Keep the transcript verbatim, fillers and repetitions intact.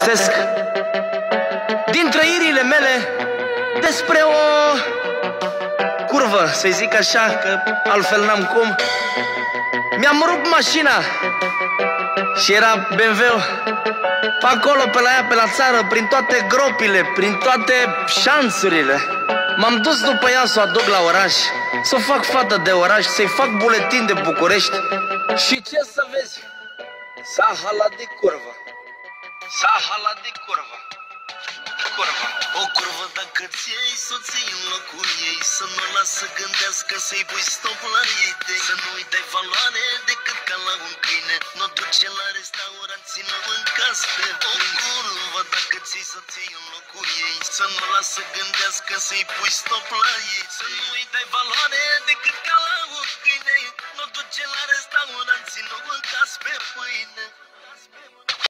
povestesc din trăirile mele despre o curvă, să-i zic așa, că altfel n-am cum. Mi-am rupt mașina și era B M W pe acolo, pe la ea, pe la țară, prin toate gropile, prin toate șanțurile. M-am dus după ea să o aduc la oraș, să o fac fată de oraș, să-i fac buletin de București. Și ce să vezi? S-a halat de curvă. S-a halat de curvă. Curvă. O curvă dacă ți iei soții în locul ei, să nu o lasă să gândească, să-i pui stop la idei, să nu-i dai valoare decât ca la un câine, n-o duce la restaurant, ține-o în casă. O curvă dacă ți iei soții în locul ei, să nu o lasă să gândească, să-i pui stop la ei, să nu-i dai valoare decât ca la un